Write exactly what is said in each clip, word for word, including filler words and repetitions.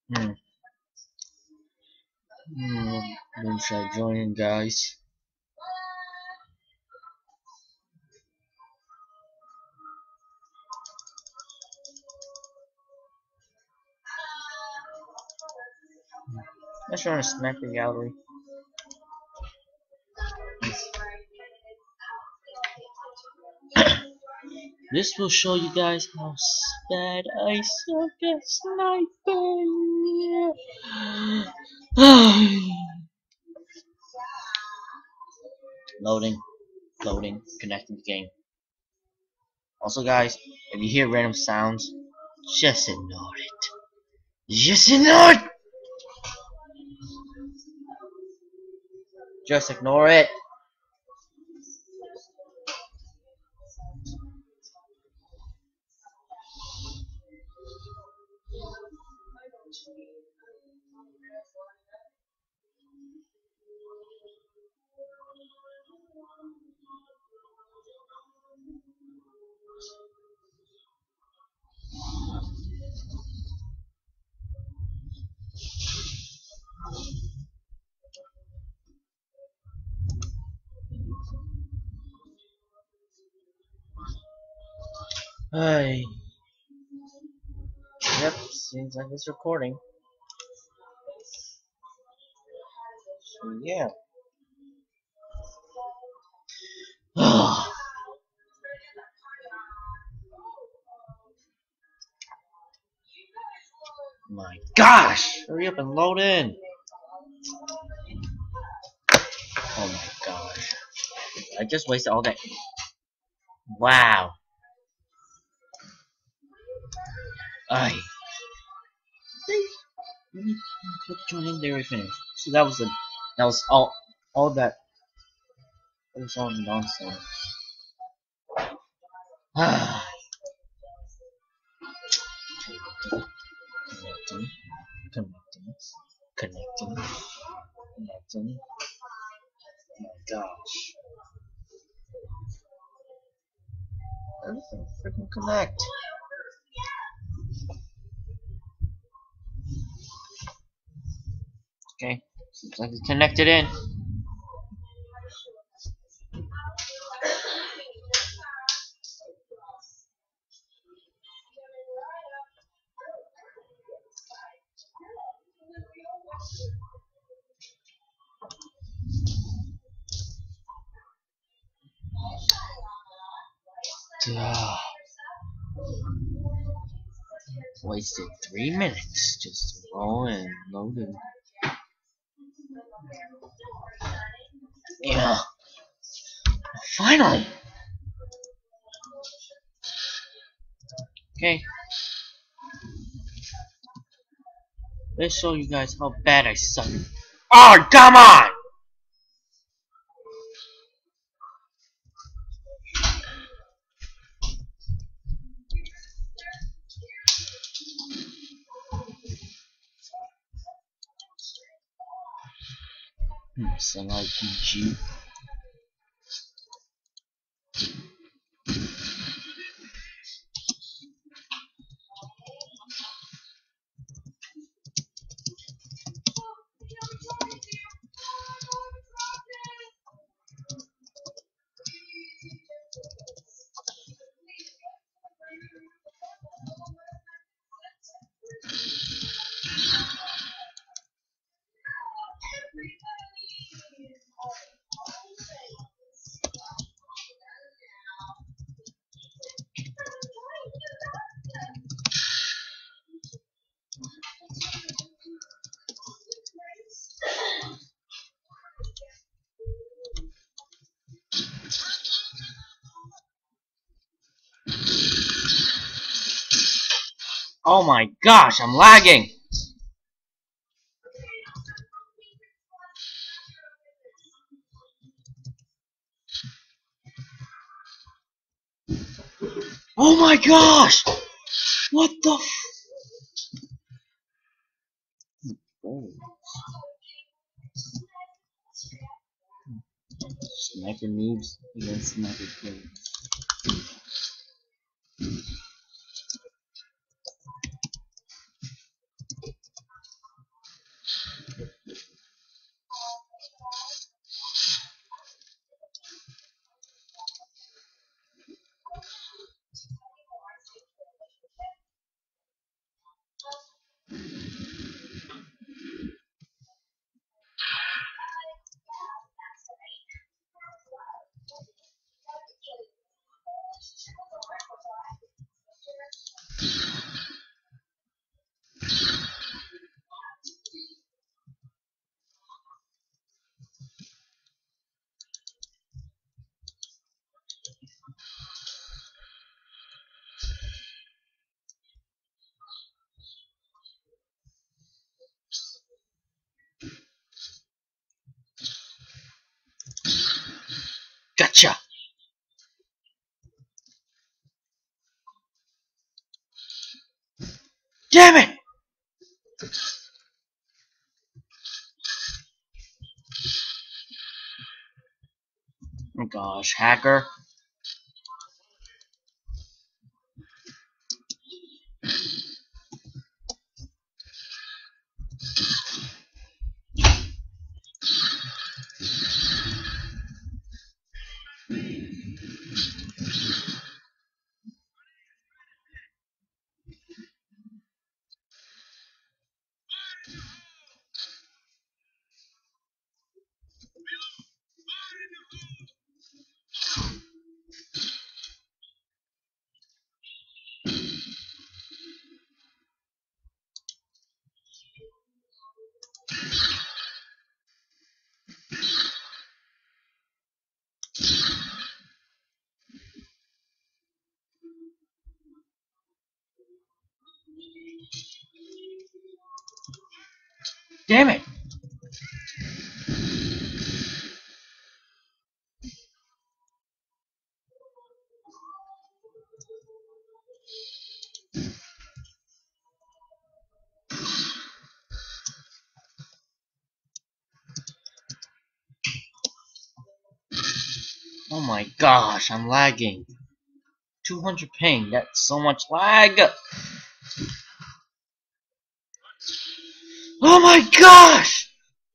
Hmm. Hmm. When should I join in, guys? Let's join a sniper gallery. This will show you guys how bad I suck at sniping. Loading, loading, connecting the game. Also, guys, if you hear random sounds, just ignore it. Just ignore it. Just ignore it. Hey. Yep, seems like it's recording. So yeah. My gosh! Hurry up and load in! Oh my gosh. I just wasted all that. Wow. I. Click join in there we finished. So that was the that was all all that it was all nonsense. Ah. Connecting, connecting, connecting, connecting. Oh my gosh. Everything freaking connect. Okay. Seems like it's connected in. Duh. Wasted three minutes just to roll and load in. Yeah. Finally. Okay. Let's show you guys how bad I suck. Oh, come on! Hmm, Sunlight P G. Oh my gosh, I'm lagging! Oh my gosh! What the f- oh. Sniper noobs against sniper players. Damn it! Oh gosh, hacker. Damn it! Oh my gosh, I'm lagging. two hundred ping, that's so much lag! Oh my gosh!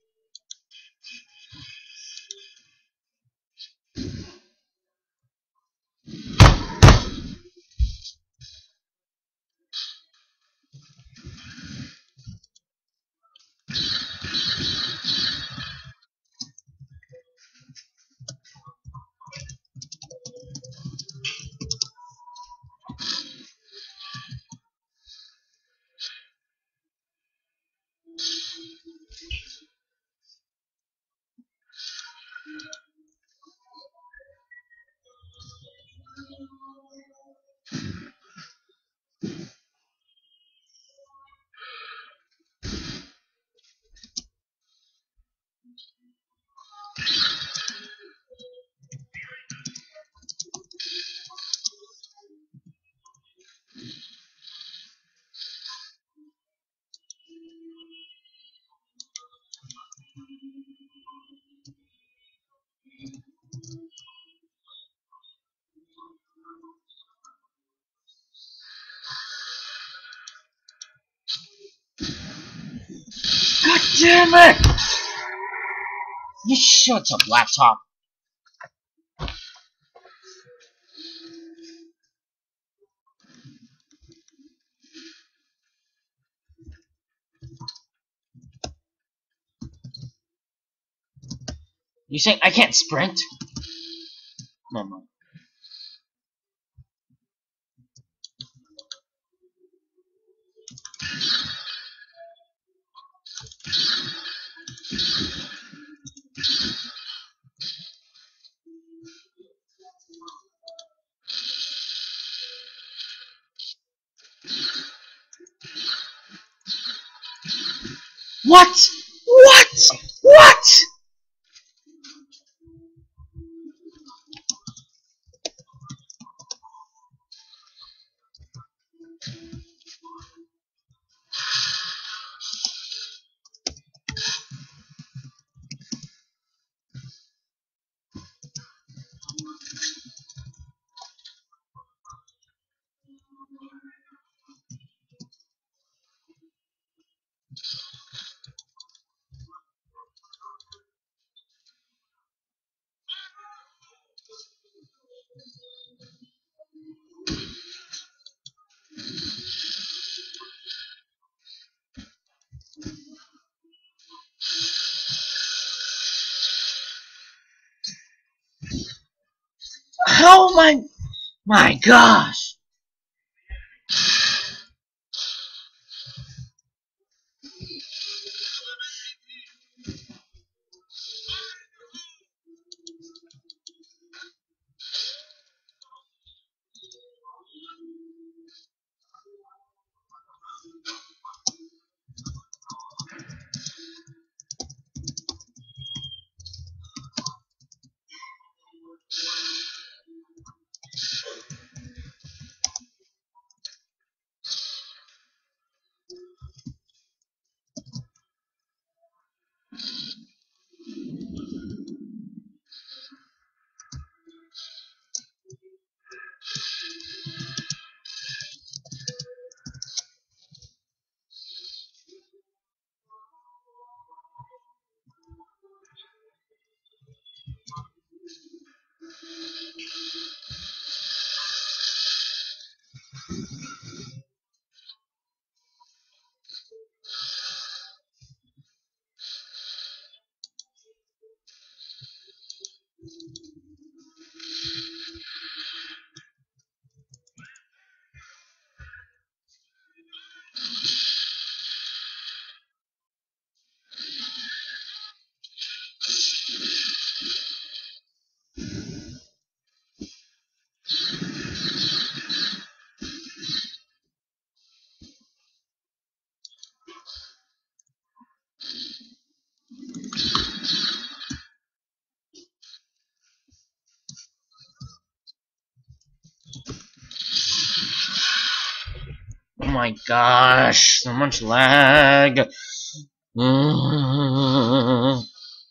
God damn it! You shut up, laptop. You saying I can't sprint? No, no. What? What? What? How am I? My gosh! Oh my gosh, so much lag. Mm.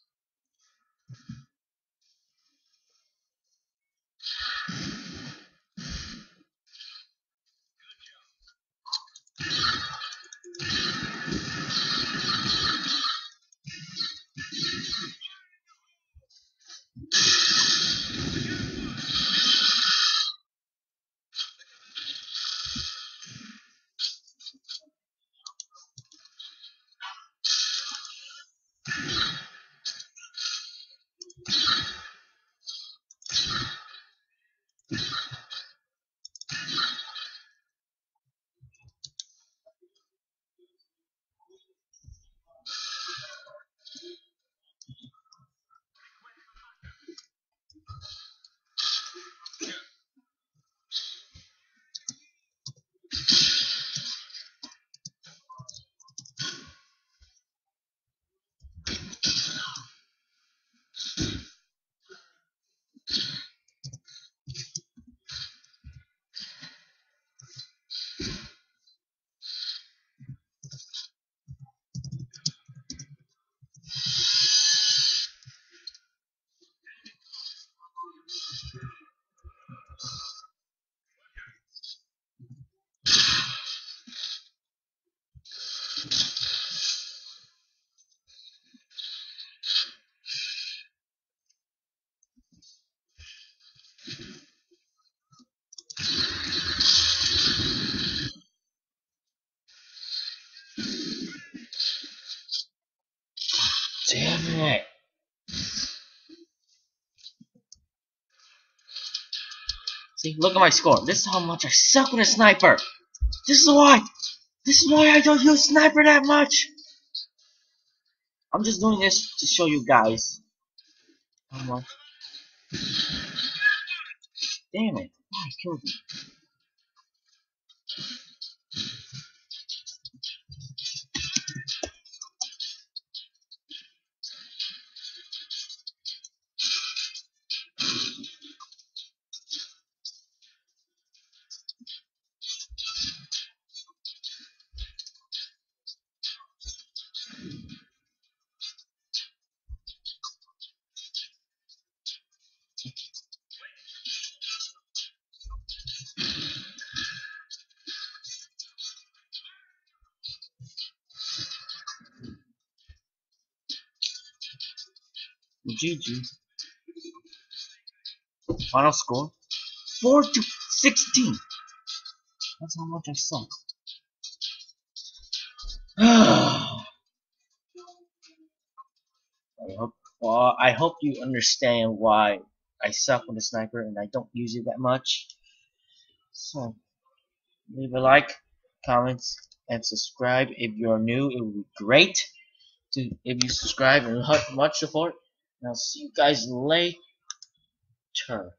Damn it. See, look at my score. This is how much I suck with a sniper. This is why. This is why I don't use sniper that much. I'm just doing this to show you guys how much. Damn it. I killed him. G G. Final score four to sixteen. That's how much I suck. I hope, well, I hope you understand why I suck with the sniper and I don't use it that much. So, leave a like, comments, and subscribe if you're new. It would be great to if you subscribe and much support. And I'll see you guys later.